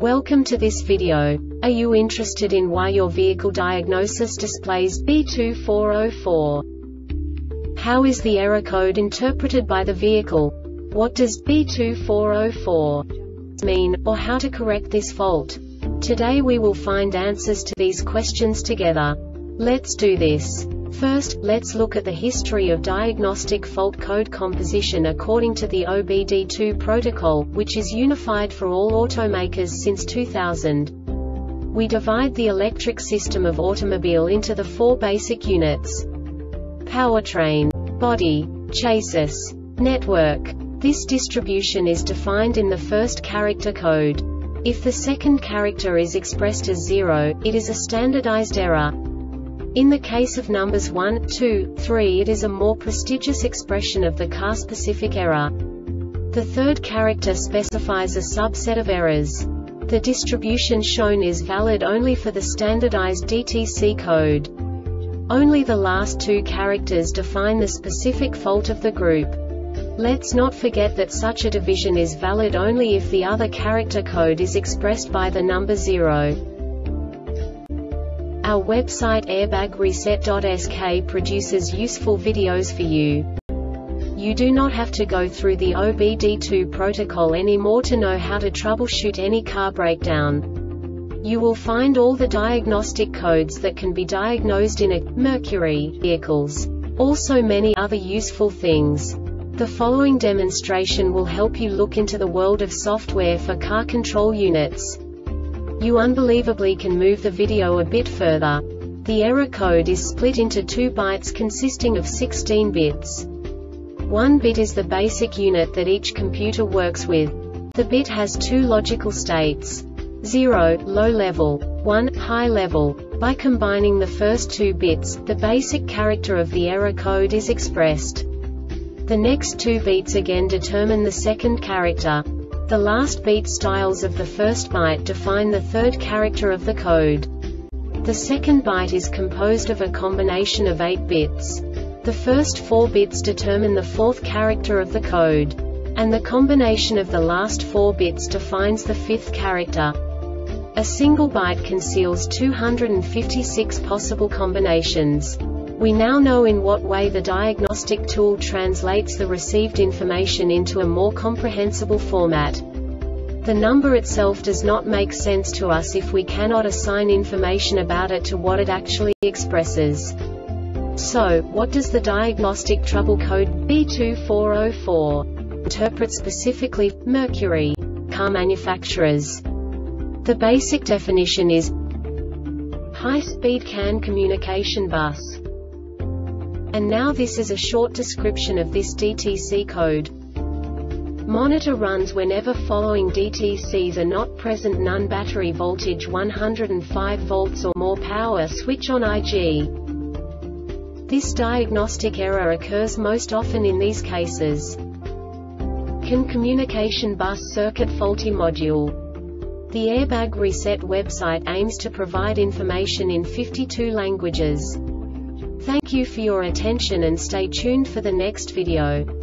Welcome to this video. Are you interested in why your vehicle diagnosis displays B2404? How is the error code interpreted by the vehicle? What does B2404 mean, or how to correct this fault? Today we will find answers to these questions together. Let's do this. First, let's look at the history of diagnostic fault code composition according to the OBD2 protocol, which is unified for all automakers since 2000. We divide the electric system of automobile into the four basic units: powertrain, body, chassis, network. This distribution is defined in the first character code. If the second character is expressed as 0, it is a standardized error. In the case of numbers 1, 2, 3, it is a more prestigious expression of the car-specific error. The third character specifies a subset of errors. The distribution shown is valid only for the standardized DTC code. Only the last two characters define the specific fault of the group. Let's not forget that such a division is valid only if the other character code is expressed by the number 0. Our website airbagreset.sk produces useful videos for you. You do not have to go through the OBD2 protocol anymore to know how to troubleshoot any car breakdown. You will find all the diagnostic codes that can be diagnosed in a Mercury vehicles. Also many other useful things. The following demonstration will help you look into the world of software for car control units. You unbelievably can move the video a bit further. The error code is split into 2 bytes consisting of 16 bits. 1 bit is the basic unit that each computer works with. The bit has 2 logical states: 0, low level, 1, high level. By combining the first 2 bits, the basic character of the error code is expressed. The next 2 beats again determine the second character. The last beat styles of the first byte define the third character of the code. The second byte is composed of a combination of 8 bits. The first 4 bits determine the fourth character of the code. And the combination of the last 4 bits defines the fifth character. A single byte conceals 256 possible combinations. We now know in what way the diagnostic tool translates the received information into a more comprehensible format. The number itself does not make sense to us if we cannot assign information about it to what it actually expresses. So, what does the diagnostic trouble code B2404 interpret specifically for Mercury car manufacturers? The basic definition is high-speed CAN communication bus. And now this is a short description of this DTC code. Monitor runs whenever following DTCs are not present: none, battery voltage 105 volts or more, power switch on IG. This diagnostic error occurs most often in these cases: CAN communication bus circuit faulty module. The Airbag Reset website aims to provide information in 52 languages. Thank you for your attention and stay tuned for the next video.